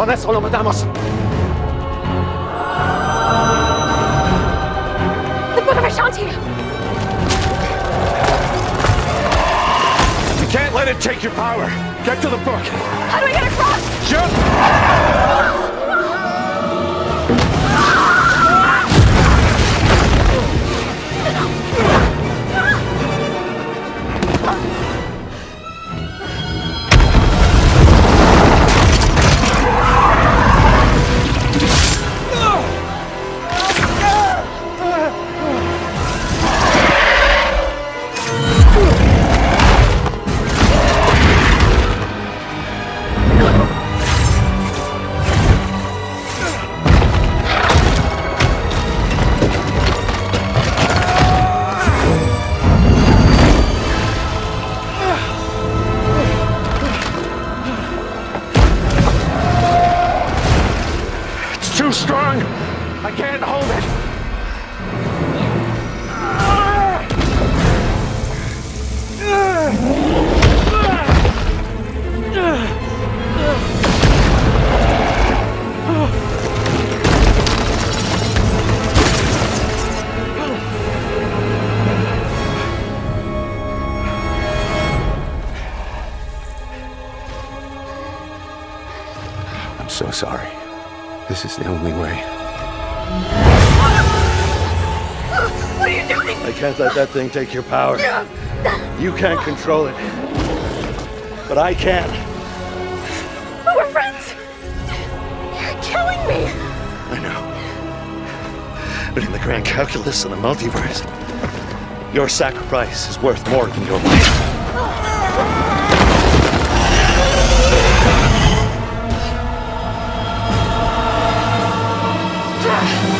con eso lo matamos. The Book of Ashanti! You can't let it take your power. Get to the book. How do we get across? Jump! Too strong. I can't hold it. I'm so sorry. This is the only way. What are you doing? I can't let that thing take your power. You can't control it. But I can. But we're friends. You're killing me. I know. But in the grand calculus of the multiverse, your sacrifice is worth more than your life. Ah!